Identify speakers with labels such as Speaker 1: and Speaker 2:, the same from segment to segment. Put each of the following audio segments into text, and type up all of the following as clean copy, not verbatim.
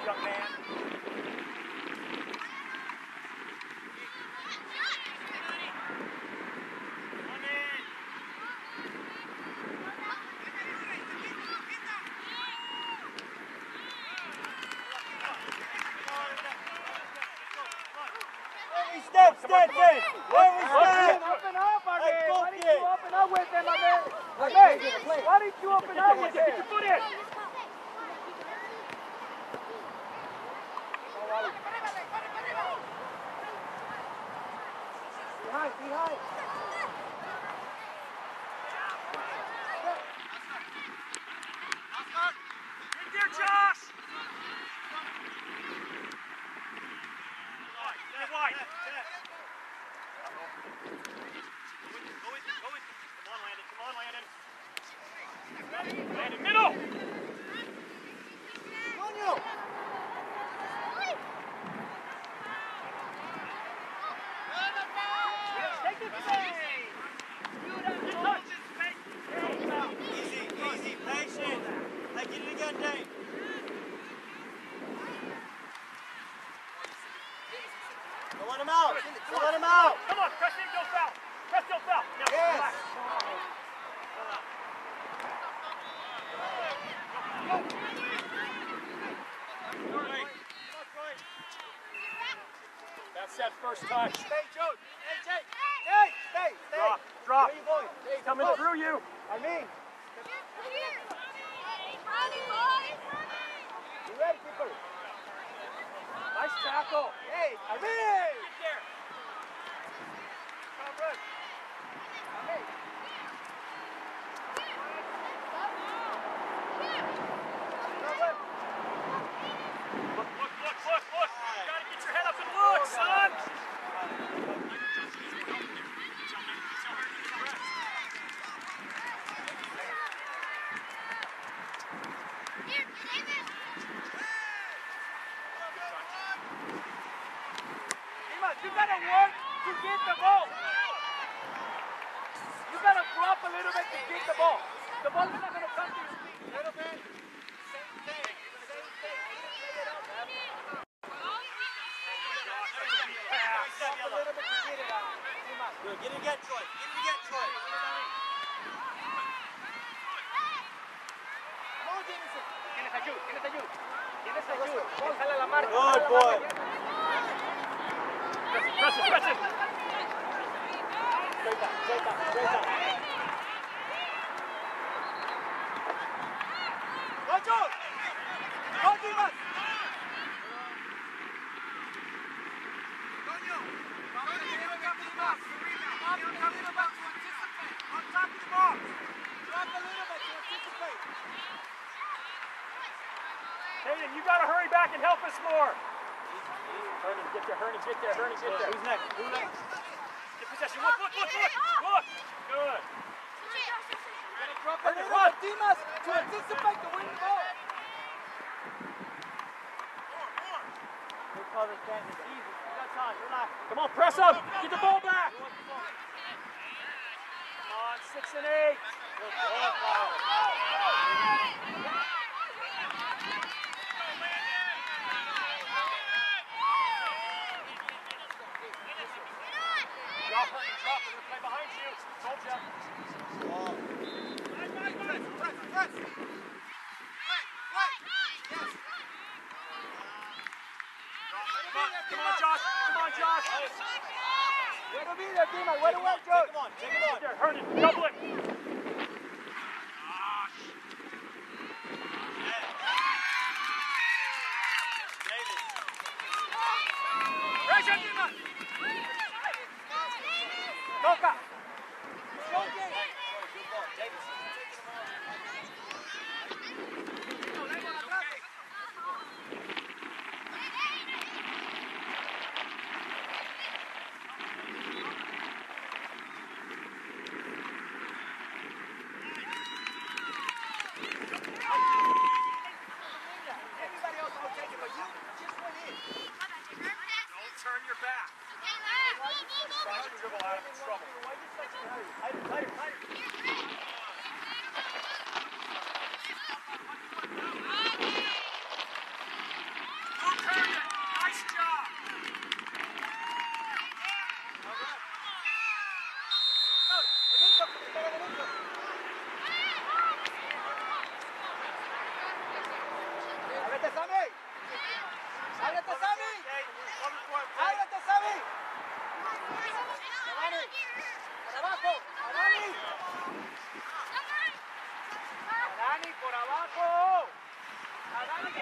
Speaker 1: young man.
Speaker 2: Step in! Where we stand?
Speaker 3: Open up, my man! Why didn't you open up with them, my man? Hey, why didn't you open up with them?
Speaker 1: Get your foot in!
Speaker 3: Behind!
Speaker 1: Get there, Josh! Get wide. Go in. Come on, Landon. Landon, middle! Take it away!
Speaker 2: Easy, patient. Hey, get it again, Dave. Don't let him out. Don't let him out.
Speaker 1: Come on, press in, go foul. Now,
Speaker 2: Yes.
Speaker 1: That's that first touch.
Speaker 3: Stay, Joe. Hey, stay.
Speaker 1: Drop.
Speaker 3: Where you going? Hey,
Speaker 1: Coming through you.
Speaker 3: I mean. You ready, keeper?
Speaker 1: Nice tackle.
Speaker 3: Hey, I mean.
Speaker 1: Get there.
Speaker 3: Come run. Hey.
Speaker 1: Look. You gotta get your head up and look, son.
Speaker 3: You gotta work to get the ball. You gotta drop a little bit to get the ball. The ball is not gonna come to your feet. Little bit. Same thing. Drop a little bit to get it out.
Speaker 2: Good. Get it again, Troy.
Speaker 3: Come on, Jameson. Tienes ayuda. Déjale la marca.
Speaker 2: Good boy.
Speaker 1: Press it.
Speaker 3: Straight back. Watch out! Go, Dimas!
Speaker 1: Hayden, you gotta hurry back and help us more. Hernan, get there.
Speaker 2: Who's next?
Speaker 1: Get possession. Look. Good.
Speaker 3: Drop a little bit, Dimas, to anticipate to win the ball.
Speaker 2: Good cover, Stanton. It's easy. You got time. Relax.
Speaker 1: Come on, press up. Get the ball back. Come on, 6 and 8.
Speaker 2: Good ball, Kyle.
Speaker 1: Drop. We're gonna play behind you. Told ya.
Speaker 3: Press.
Speaker 1: Come on, Josh.
Speaker 3: Way to be there, Dimas. Way to work, Joe.
Speaker 2: Take him on.
Speaker 1: There, Hernan, double it.
Speaker 3: Pressure, Dimas. Toca.
Speaker 2: Good ball. Davis.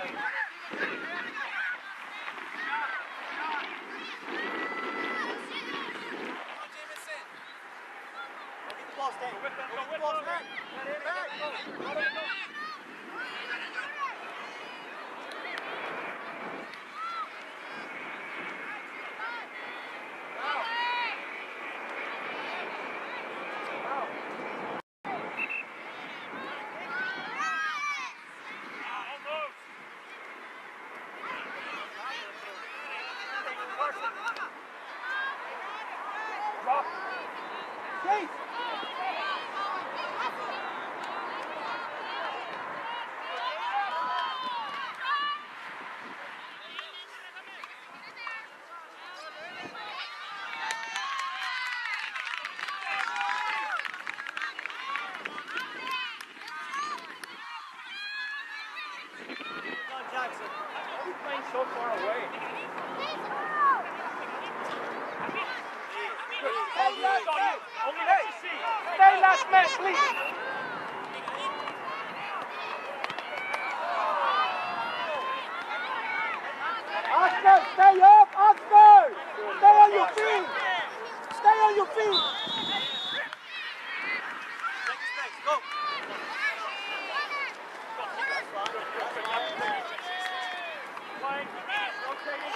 Speaker 2: Jackson.
Speaker 1: He's playing so far away. Only let you see.
Speaker 3: Stay last man, please. Oscar, stay up, Oscar. Stay on your feet. Stay on your feet.
Speaker 2: Take your space. Go.
Speaker 1: Playing. Rotating.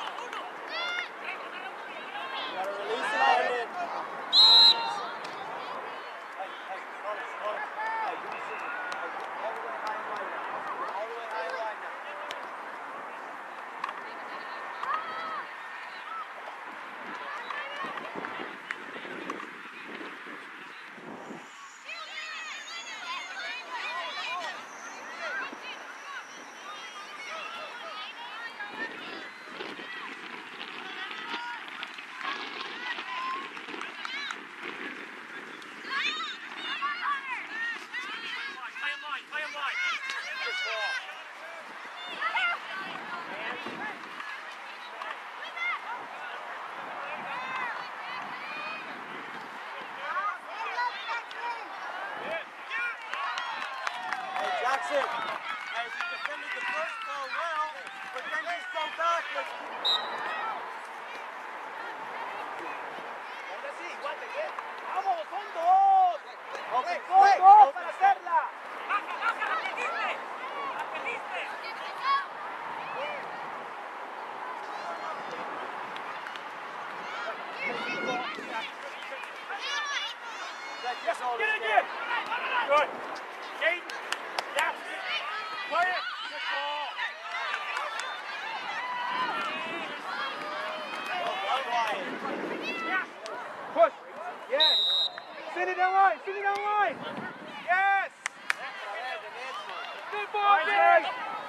Speaker 2: Gotta release it all in. Jackson, as he defended the first ball well, but then he fell backwards.
Speaker 3: Vamos, son dos.
Speaker 2: Okay,
Speaker 3: Son dos para hacerla.
Speaker 1: Get it again. Good. Jaden. Yes. Play it. Good ball.
Speaker 3: Push. Yes. Sit it on line. Sit it on line. Yes. Good ball, Jay.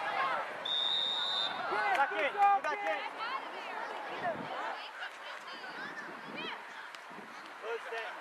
Speaker 2: Back in. Go back in. Good stand.